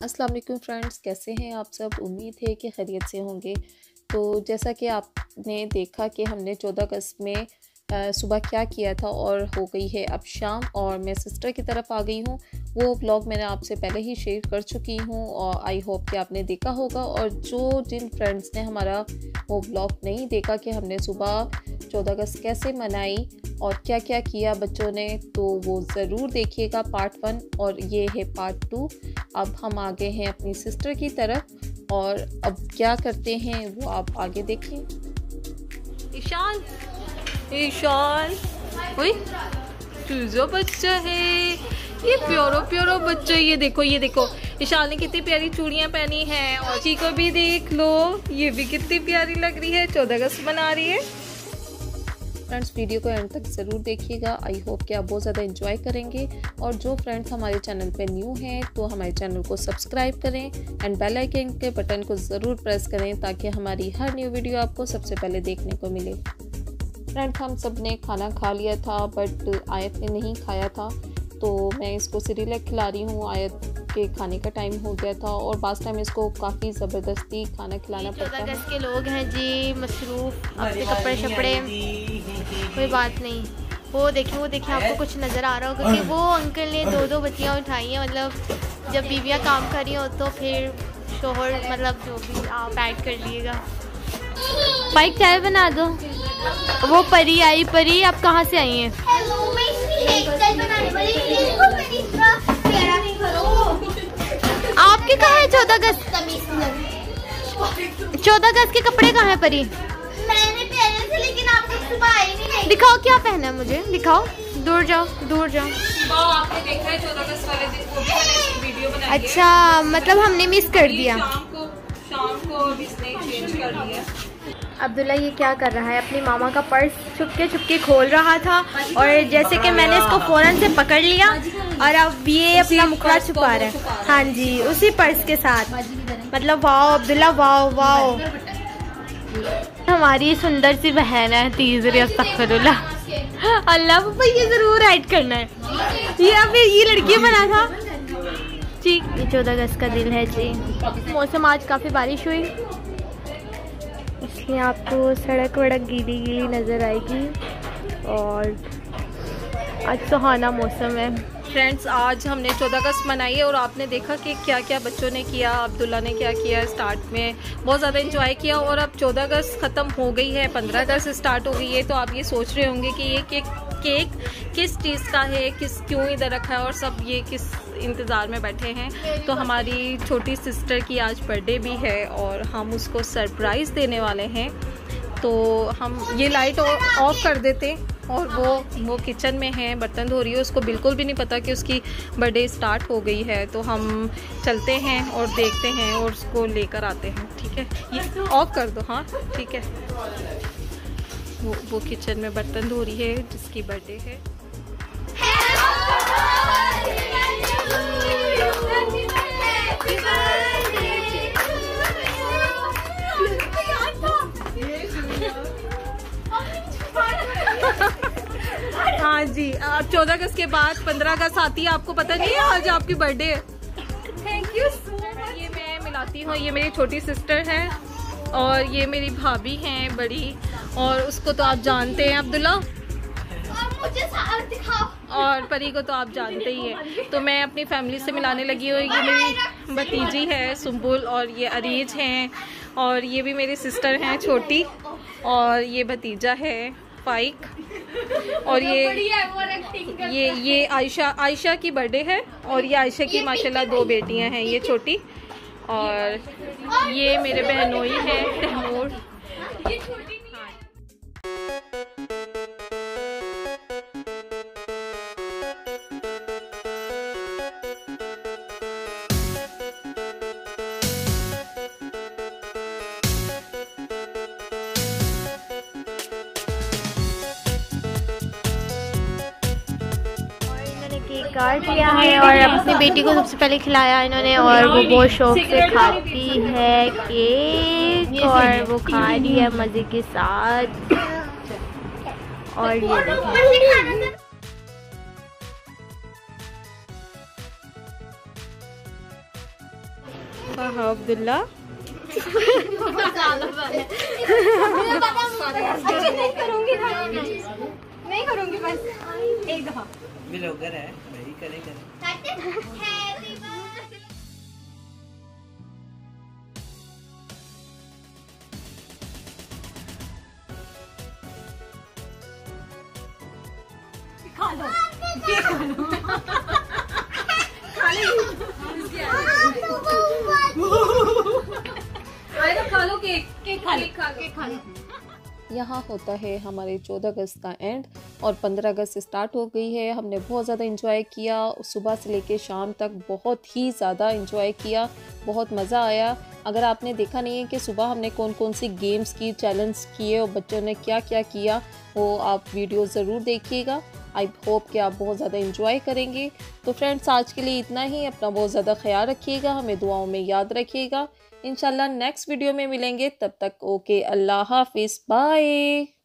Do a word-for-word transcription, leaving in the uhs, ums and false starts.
अस्सलाम वालेकुम फ्रेंड्स, कैसे हैं आप सब। उम्मीद है कि खैरियत से होंगे। तो जैसा कि आपने देखा कि हमने चौदह अगस्त में सुबह क्या किया था और हो गई है अब शाम और मैं सिस्टर की तरफ आ गई हूँ। वो व्लॉग मैंने आपसे पहले ही शेयर कर चुकी हूँ और आई होप कि आपने देखा होगा। और जो जिन फ्रेंड्स ने हमारा वो व्लॉग नहीं देखा कि हमने सुबह चौदह अगस्त कैसे मनाई और क्या क्या किया बच्चों ने, तो वो ज़रूर देखिएगा पार्ट वन और ये है पार्ट टू। अब हम आगे हैं अपनी सिस्टर की तरफ और अब क्या करते हैं वो आप आगे देखें। ईशान ईशान ओए चूजो बच्चा है, ये प्यारो प्यारो बच्चा। ये देखो ये देखो ईशान ने कितनी प्यारी चूड़ियां पहनी हैं और जी को भी देख लो, ये भी कितनी प्यारी लग रही है, चौदह अगस्त मना रही है। फ्रेंड्स वीडियो को एंड तक ज़रूर देखिएगा, आई होप कि आप बहुत ज़्यादा एंजॉय करेंगे। और जो फ्रेंड्स हमारे चैनल पे न्यू हैं तो हमारे चैनल को सब्सक्राइब करें एंड बेल आइकन के बटन को ज़रूर प्रेस करें ताकि हमारी हर न्यू वीडियो आपको सबसे पहले देखने को मिले। फ्रेंड्स हम सब ने खाना खा लिया था बट आयत ने नहीं खाया था, तो मैं इसको सिरिलैक खिला रही हूँ। आयत के खाने का टाइम हो गया था और बास टाइम इसको काफ़ी ज़बरदस्ती खाना खिलाना पड़ता है। के लोग हैं जी मसरूफ़ अपने कपड़े शपड़े, कोई बात नहीं। वो देखें वो देखें आपको कुछ नज़र आ रहा होगा कि वो अंकल ने दो दो बच्चियाँ उठाई हैं। मतलब जब बीवियाँ काम कर रही हो तो फिर शोहर मतलब जो भी आप ऐड कर लीजिएगा। बाइक चाय बना दो। वो परी आई, परी आप कहाँ से आई हैं? आपके कहाँ है चौदह अगस्त? चौदह अगस्त के कपड़े कहाँ हैं परी? मैंने पहने थे लेकिन आपने सुबह आए नहीं। दिखाओ क्या पहना है मुझे, दिखाओ। दूर जाओ दूर जाओ। आपने देखा है चौदह अगस्त वाले दिन वो भी मैंने वीडियो बनाई। अच्छा मतलब हमने मिस कर दिया। शाम को शाम को इसने चेंज कर दिया। अब्दुल्ला ये क्या कर रहा है, अपनी मामा का पर्स छुपके छुपके खोल रहा था और जैसे कि मैंने इसको फौरन से पकड़ लिया और अब ये अपना मुखड़ा छुपा रहा है। हाँ जी उसी पर्स के साथ। मतलब वाओ अब्दुल्ला, वाओ वाओ। हमारी सुंदर सी बहन है तीसरी, अस्तगफिरुल्लाह अल्लाह पापा ये जरूर ऐड करना है। ये अभी ये लड़की बना था जी। ये चौदह अगस्त का दिल है जी। मौसम आज काफ़ी बारिश हुई इसलिए आपको सड़क वड़क गीली गीली नज़र आएगी और आज सुहाना मौसम है। फ्रेंड्स आज हमने चौदह अगस्त मनाई है और आपने देखा कि क्या क्या बच्चों ने किया, अब्दुल्ला ने क्या किया। स्टार्ट में बहुत ज़्यादा एंजॉय किया और अब चौदह अगस्त ख़त्म हो गई है, पंद्रह अगस्त स्टार्ट हो गई है। तो आप ये सोच रहे होंगे कि ये केक केक किस चीज़ का है, किस क्यों इधर रखा है और सब ये किस इंतज़ार में बैठे हैं। तो हमारी छोटी सिस्टर की आज बर्थडे भी है और हम उसको सरप्राइज़ देने वाले हैं। तो हम ये लाइट ऑफ कर देते और वो वो किचन में है, बर्तन धो रही है, उसको बिल्कुल भी नहीं पता कि उसकी बर्थडे स्टार्ट हो गई है। तो हम चलते हैं और देखते हैं और उसको लेकर आते हैं। ठीक है ये ऑफ कर दो। हाँ ठीक है। वो वो किचन में बर्तन धो रही है जिसकी बर्थडे है। हाँ जी अब चौदह अगस्त के बाद पंद्रह अगस्त आती है, आपको पता नहीं है आज आपकी बर्थडे है। Thank you so much. ये मैं मिलाती हूँ, ये मेरी छोटी सिस्टर है और ये मेरी भाभी हैं बड़ी और उसको तो आप जानते हैं अब्दुल्ला मुझे दिखाओ और परी को तो आप जानते ही हैं। तो मैं अपनी फैमिली से मिलाने लगी हूँ। ये मेरी भतीजी है सुम्बुल और ये अरीज हैं और ये भी मेरी सिस्टर हैं छोटी और ये भतीजा है फाइक और ये ये ये आयशा आयशा की बर्थडे है और ये आयशा की माशाल्लाह दो बेटियां हैं, ये छोटी और ये मेरे बहनोई हैं तैमूर। काट लिया है और अपनी बेटी को सबसे पहले खिलाया इन्होंने और वो बहुत शौक से खाती है केक और वो खा रही है मज़े के साथ। और ये देखिए हाँ अब्दुल्ला नहीं करूँगी नहीं करूँगी बस एक दफा ब्लॉगर है भाई, करे करे। खा लो खा लो खा लो केक केक खा केक खा केक खा लो। यहाँ होता है हमारे चौदह अगस्त का एंड और पंद्रह अगस्त स्टार्ट हो गई है। हमने बहुत ज़्यादा इंजॉय किया, सुबह से लेके शाम तक बहुत ही ज़्यादा इंजॉय किया, बहुत मज़ा आया। अगर आपने देखा नहीं है कि सुबह हमने कौन कौन सी गेम्स की चैलेंज किए और बच्चों ने क्या क्या किया, वो आप वीडियो ज़रूर देखिएगा। आई होप कि आप बहुत ज़्यादा इंजॉय करेंगे। तो फ्रेंड्स, आज के लिए इतना ही। अपना बहुत ज़्यादा ख्याल रखिएगा, हमें दुआओं में याद रखिएगा। इंशाल्लाह नेक्स्ट वीडियो में मिलेंगे, तब तक ओके, अल्लाह हाफिज़, बाय।